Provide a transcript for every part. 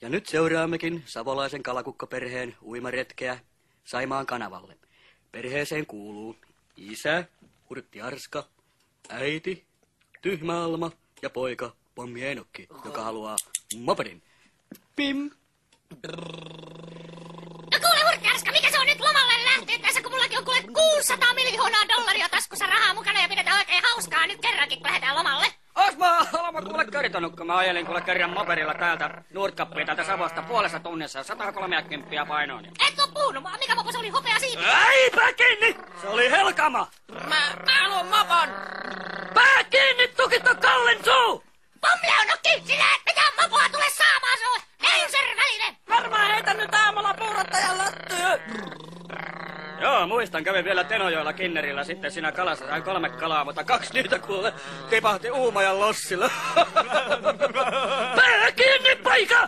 Ja nyt seuraammekin savolaisen kalakukkoperheen uimaretkeä Saimaan kanavalle. Perheeseen kuuluu isä, Hurtti Arska, äiti, Tyhmä Alma ja poika, Pommi Enokki, joka haluaa mopedin. Pim! No kuule Hurtti Arska, mikä se on nyt lomalle lähteessä, kun mullakin on kuule 600 miljoonaa dollaria taskussa rahaa mukana ja pidetään oikein hauskaa nyt kerrankin, kun lähdetään lomalle. Ois mä Alma kuule kertonut, kun mä ajelin kuule kerran mopedilla täältä Nordkappia täältä Savosta puolessa tunnissa 130 painoon. Et oo puhunut, mikä mopo se oli, hopea siitä? Äipä kiinni! Se oli Helkama! Mä haluun mopon! Pää kiinni, tukitto Kallen suu! Pommi Enokki, sinä et mitään mopoa tule saamaan sulle! Einser-väline! Varmaan heitän nyt aamulla puurottajan lattyyn! Joo, muistan, kävin vielä Tenojoella Kinnerillä sitten siinä kalassa, sain 3 kalaa, mutta 2 niitä kuule tipahti Uumajan lossilla. Pää kiinni, poika!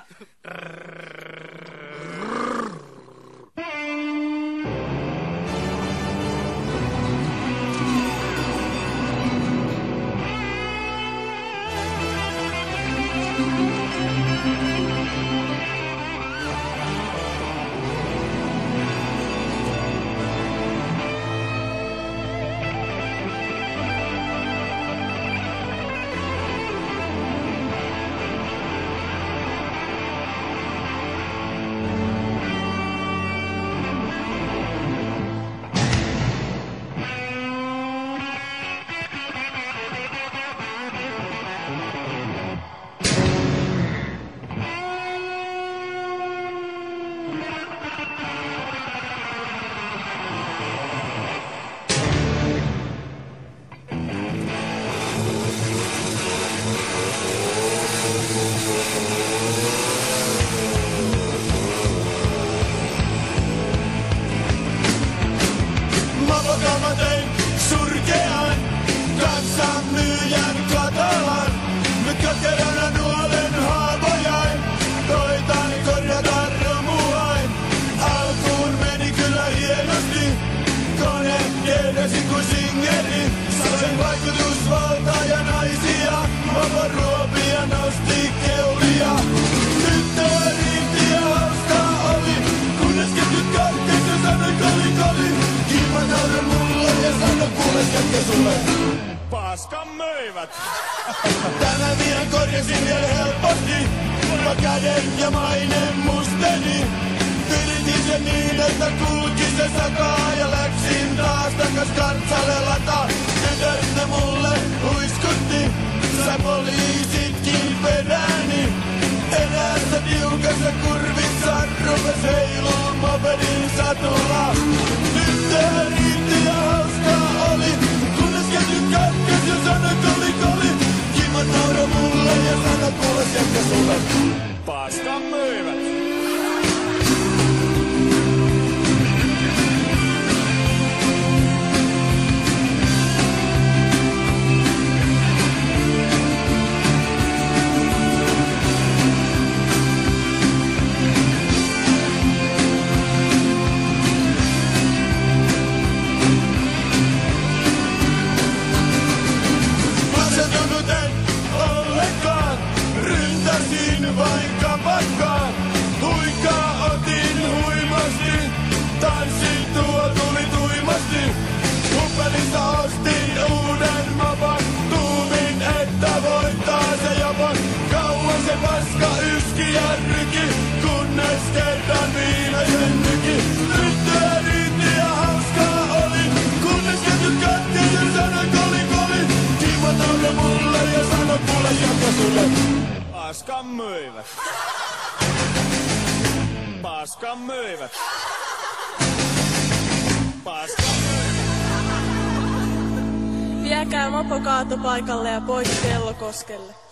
Paskan möivät. Tänä vielä korjasin vielä helposti, mä käden ja mainen musteni. Yritin sen niin, että kulki se sakaa ja läksin taas takas kartsalle lataa. Tytöt ne mulle huiskutti, sä poliisitkin perääni. Eräässä tiukassa kurvissa rupes heiluu mopedin satula. Nyt tää riitti ja hauskaa oli, kunnes ketjut katkes ja sanoi koli. Kimmat nauro mulle ja sanoi kuules jätkä sulle. Paskan myivät. Vain kapakkaan, huikaa otin huimasti, tanssin tuo tuli tuimasti. Huppelista ostin uuden mopon, tuumin että voittaa se jopon. Kauan se paska yski ja ryki, kunnes kertaan viimeisen nyki. Tyttöä riitti ja hauskaa oli, kunnes ketjut katkes ja sanoi koli. Kimmo nauroi mulle ja sanoi kuule jatka sulle. Paskan myivät. Paskan myivät. Paskan myivät. Viekää mopo kaatopaikalle ja pois Kellokoskelle.